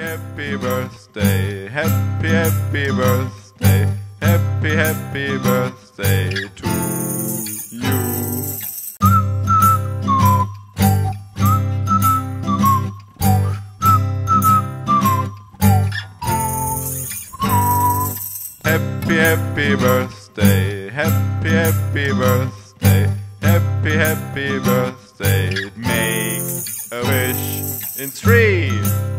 happy birthday, happy birthday, happy birthday to you. Happy birthday, happy birthday, happy birthday. Make a wish in 3,